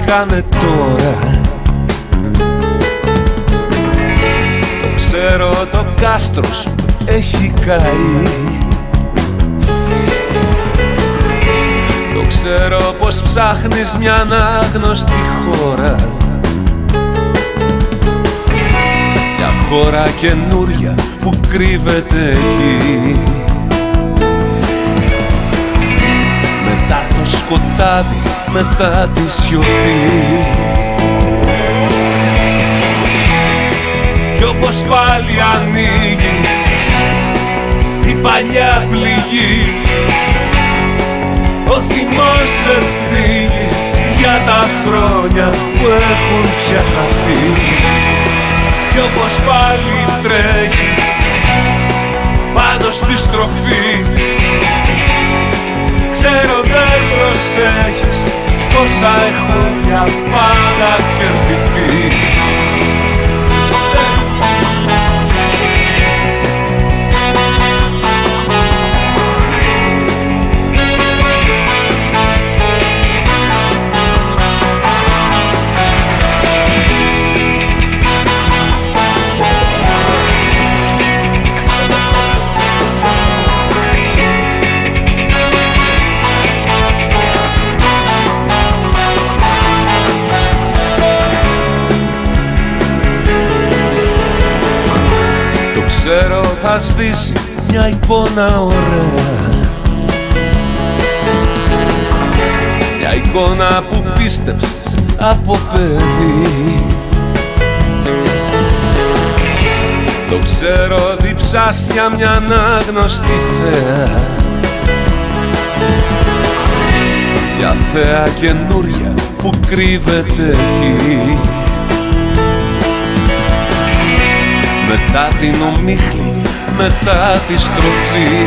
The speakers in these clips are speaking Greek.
κάνε τώρα. Το ξέρω, το κάστρο σου έχει καεί. Το ξέρω πως ψάχνεις μια ανάγνωστη χώρα, μια χώρα καινούρια που κρύβεται εκεί. Μετά το σκοτάδι, μετά τη σιωπή. Κι όπως πάλι ανοίγει η παλιά πληγή, ο θυμός σε πνίγει για τα χρόνια που έχουν πια χαθεί. Κι όπως πάλι τρέχεις πάνω στη στροφή, ξέρω δεν προσέχεις πόσα έχουν για πάντα κερδιθεί. Ξέρω θα σβήσει μια εικόνα ωραία, μια εικόνα που πίστεψες από παιδί. Το ξέρω διψάσια μια ανάγνωστη θέα, μια θέα καινούρια που κρύβεται εκεί. Μετά την ομίχλη, μετά τη στροφή.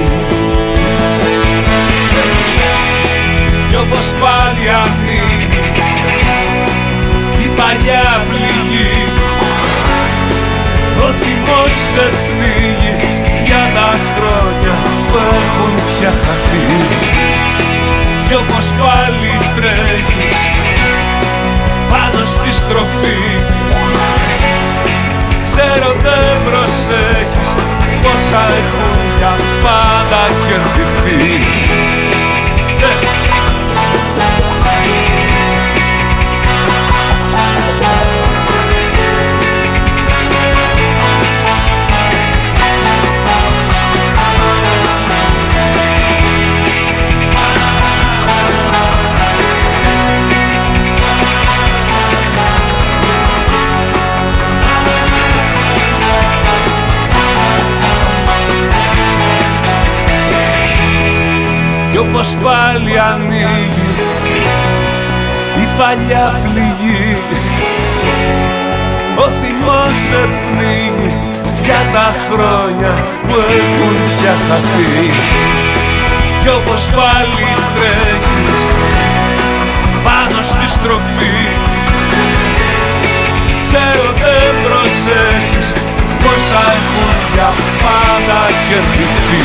Κι όπως πάλι ανοίγει η παλιά πληγή, ο θυμός σε πνίγει για τα χρόνια που έχουν πια χαθεί. Κι όπως πάλι τρέχεις πάνω στη στροφή, ξέρω δεν προσέχεις πόσα έχουν για πάντα κερδιθεί. Κι όπως πάλι ανοίγει η παλιά πληγή, ο θυμός σε πνίγει για τα χρόνια που έχουν πια χαθεί. Κι όπως πάλι τρέχεις πάνω στη στροφή, ξέρω δεν προσέχεις πόσα έχουν για πάντα κερδιθεί.